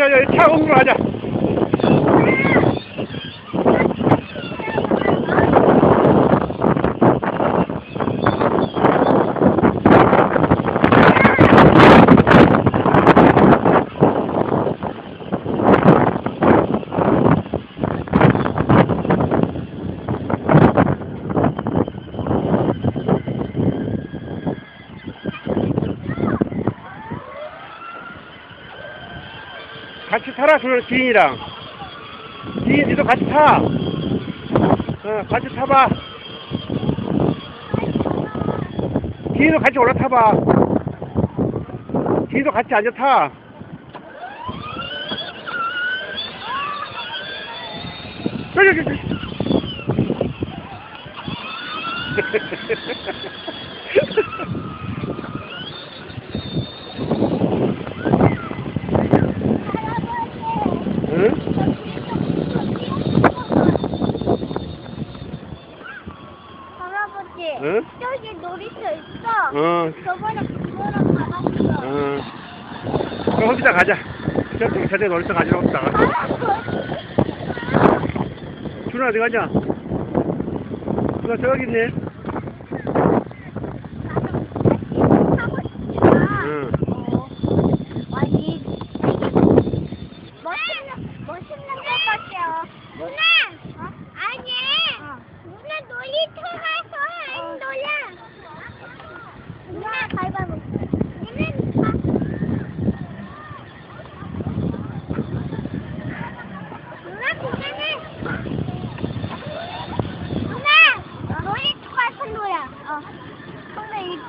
가자. 차 옮기러 가자. 같이 타라, 지인이랑. 지인이도 같이 타. 같이 타봐. 지인도 같이 올라타봐. 지인도 같이 앉아 타. 응? 할아버지, 응? 저기 놀이터 있어. 응. 저번에 그거랑 가봤어. 응. 그럼 거기다 가자. 저쪽에 놀이터 가지러 없다. 준아 어디 가냐? 준아 저기 있네. 응. 아니, 멋있는 것 같아요. 누나! 아니! 누나 놀이터 가서 안 놀아. 누나 가위바위보. 누나 그거는 누나 놀이터 가서 놀아. 근데 이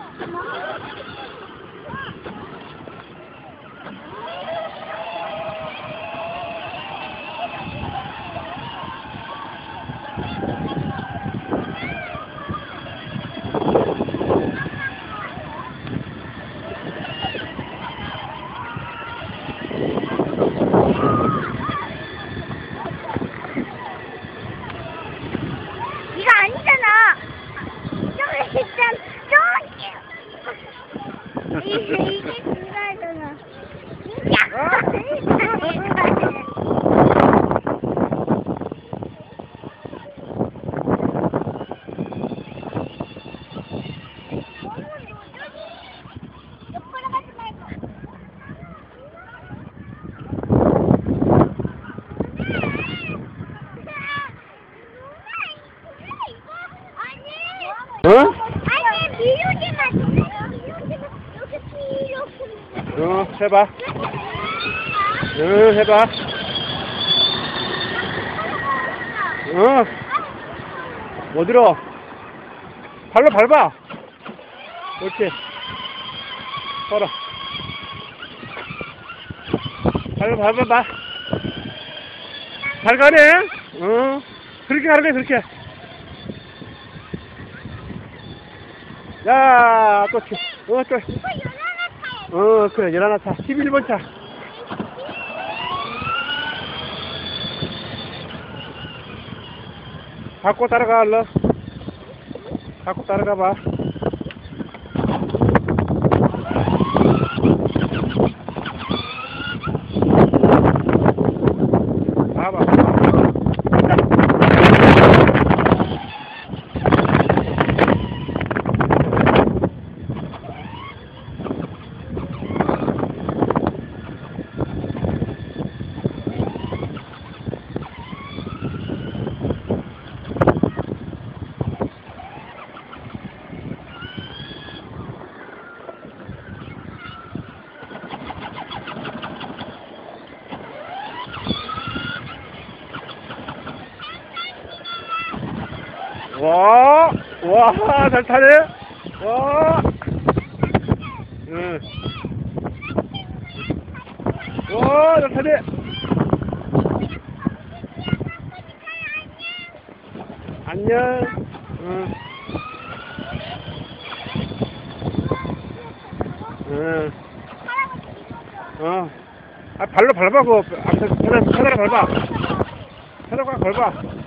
이거 아니잖아. 저기 있잖아. 저기. 이게 중간이잖아. 옆으로 가지 말고. 응? 아니, 미루지 마. 이렇게 해봐. 해봐. 어디로? 발로 밟아. 그렇지. 걸어. 발로 밟아봐. 잘 가네? 그렇게 가네, 그렇게. 야, 또, 그래, 연하나 차. 11번 차. 갖고 따라가, 얼른. 갖고 따라가 봐. 봐봐. 와, 잘 타네? 와, 응. 와, 잘 타네? 안녕. 응. 응. 발로 밟아, 페달 밟아. 페달 밟아.